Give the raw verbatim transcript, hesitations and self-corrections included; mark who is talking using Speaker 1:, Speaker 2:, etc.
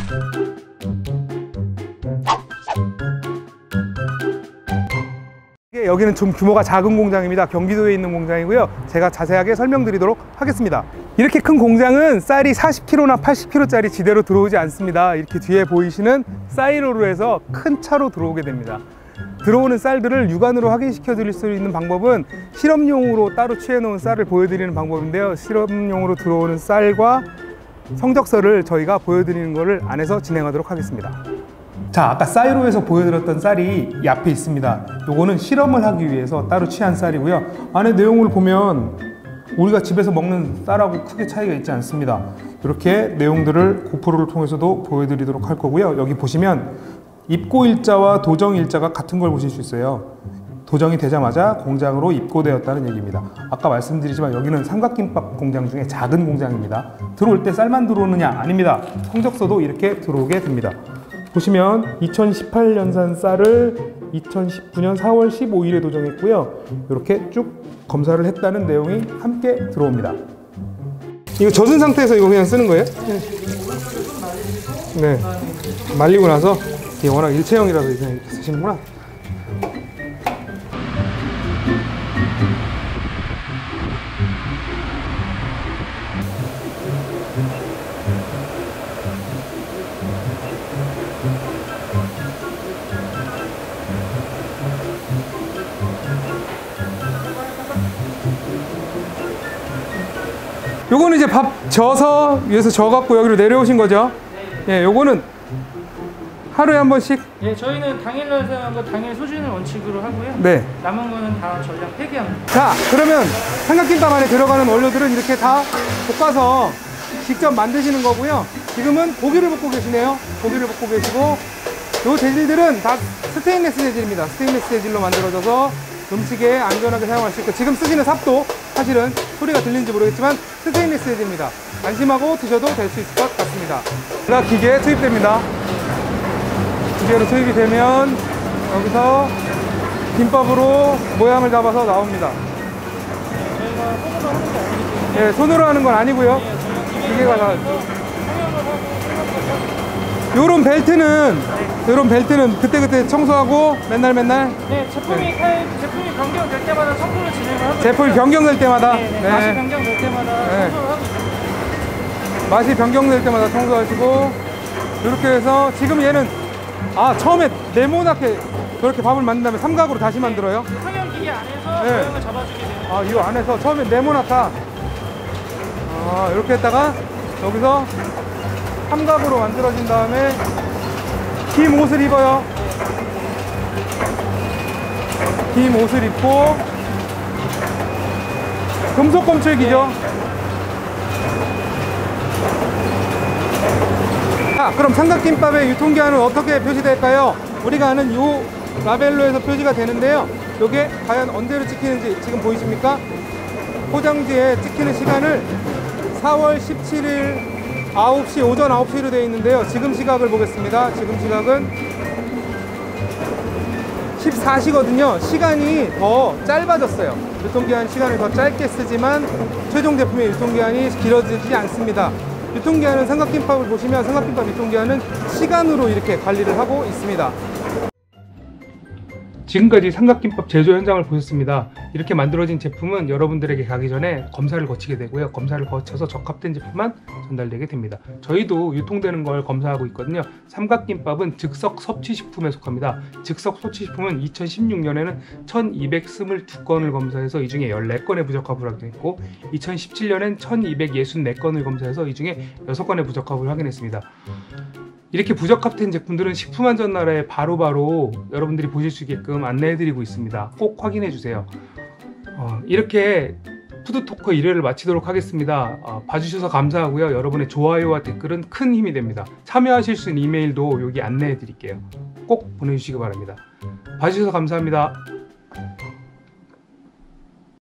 Speaker 1: 여기는 좀 규모가 작은 공장입니다. 경기도에 있는 공장이고요. 제가 자세하게 설명드리도록 하겠습니다. 이렇게 큰 공장은 쌀이 사십 킬로그램나 팔십 킬로그램짜리 지대로 들어오지 않습니다. 이렇게 뒤에 보이시는 사이로로 해서 큰 차로 들어오게 됩니다. 들어오는 쌀들을 육안으로 확인시켜 드릴 수 있는 방법은 실험용으로 따로 취해 놓은 쌀을 보여드리는 방법인데요. 실험용으로 들어오는 쌀과 성적서를 저희가 보여드리는 것을 안에서 진행하도록 하겠습니다. 자, 아까 사이로에서 보여드렸던 쌀이 이 앞에 있습니다. 요거는 실험을 하기 위해서 따로 취한 쌀이고요. 안에 내용을 보면 우리가 집에서 먹는 쌀하고 크게 차이가 있지 않습니다. 이렇게 내용들을 고프로를 통해서도 보여드리도록 할 거고요. 여기 보시면 입고일자와 도정일자가 같은 걸 보실 수 있어요. 도정이 되자마자 공장으로 입고되었다는 얘기입니다. 아까 말씀드리지만 여기는 삼각김밥 공장 중에 작은 공장입니다. 들어올 때 쌀만 들어오느냐? 아닙니다. 성적서도 이렇게 들어오게 됩니다. 보시면 이천십팔 년산 쌀을 이천십구 년 사월 십오일에 도정했고요. 이렇게 쭉 검사를 했다는 내용이 함께 들어옵니다. 이거 젖은 상태에서 이거 그냥 쓰는 거예요? 네. 네. 말리고 나서 이게 워낙 일체형이라서 그냥 이렇게 쓰시는구나. 요거는 이제 밥 져서 위에서 져갖고 여기로 내려오신 거죠? 예, 요거는 하루에 한 번씩?
Speaker 2: 예, 저희는 당일 날사용한 거 당일 소진을 원칙으로 하고요.
Speaker 1: 네.
Speaker 2: 남은 거는 다 전량 폐기합니다.
Speaker 1: 자, 그러면 삼각김밥 안에 들어가는 원료들은 이렇게 다 볶아서 직접 만드시는 거고요. 지금은 고기를 볶고 계시네요. 고기를 볶고 계시고, 요 재질들은 다 스테인리스 재질입니다. 스테인리스 재질로 만들어져서 음식에 안전하게 사용할 수 있고, 지금 쓰시는 삽도 사실은 소리가 들리는지 모르겠지만 스테인리스 재질입니다. 안심하고 드셔도 될 수 있을 것 같습니다. 자, 기계에 투입됩니다. 기계로 투입이 되면 여기서 김밥으로 모양을 잡아서 나옵니다. 예, 손으로 하는 건 아니고요. 기계가 다. 요런 벨트는 요런 벨트는 그때그때 청소하고 맨날 맨날.
Speaker 2: 네, 제품이 네. 타입, 제품이 변경될 때마다 청소를 진행을 하고.
Speaker 1: 제품이 변경될 때마다.
Speaker 2: 네, 네.
Speaker 1: 네.
Speaker 2: 맛이 변경될 때마다
Speaker 1: 네.
Speaker 2: 청소를 하고 있습니다.
Speaker 1: 맛이 변경될 때마다 청소하시고, 이렇게 해서 지금 얘는 아 처음에 네모나게 저렇게 밥을 만든 다음에 삼각으로 다시 만들어요.
Speaker 2: 성형기계 안에서
Speaker 1: 네.
Speaker 2: 모양을 잡아주게 됩니다.
Speaker 1: 아, 이 안에서 처음에 네모나다. 아, 이렇게 했다가 여기서 삼각으로 만들어진 다음에 긴 옷을 입어요. 긴 옷을 입고 금속 검출기죠. 자, 그럼 삼각김밥의 유통기한은 어떻게 표시될까요? 우리가 아는 이 라벨로에서 표시가 되는데요. 이게 과연 언제로 찍히는지 지금 보이십니까? 포장지에 찍히는 시간을 사월 십칠일 아홉 시, 오전 아홉 시로 되어 있는데요. 지금 시각을 보겠습니다. 지금 시각은 십사 시거든요. 시간이 더 짧아졌어요. 유통기한 시간을 더 짧게 쓰지만 최종 제품의 유통기한이 길어지지 않습니다. 유통기한은 삼각김밥을 보시면 삼각김밥 유통기한은 시간으로 이렇게 관리를 하고 있습니다. 지금까지 삼각김밥 제조 현장을 보셨습니다. 이렇게 만들어진 제품은 여러분들에게 가기 전에 검사를 거치게 되고요. 검사를 거쳐서 적합된 제품만 전달되게 됩니다. 저희도 유통되는 걸 검사하고 있거든요. 삼각김밥은 즉석 섭취식품에 속합니다. 즉석 섭취식품은 이천십육 년에는 천이백이십이 건을 검사해서 이 중에 열네 건의 부적합을 확인했고, 이천십칠 년엔 천이백육십사 건을 검사해서 이 중에 여섯 건의 부적합을 확인했습니다. 이렇게 부적합된 제품들은 식품안전나라에 바로바로 여러분들이 보실 수 있게끔 안내해드리고 있습니다. 꼭 확인해 주세요. 어, 이렇게 푸드토커 일 회를 마치도록 하겠습니다. 어, 봐주셔서 감사하고요. 여러분의 좋아요와 댓글은 큰 힘이 됩니다. 참여하실 수 있는 이메일도 여기 안내해 드릴게요. 꼭 보내주시기 바랍니다. 봐주셔서 감사합니다.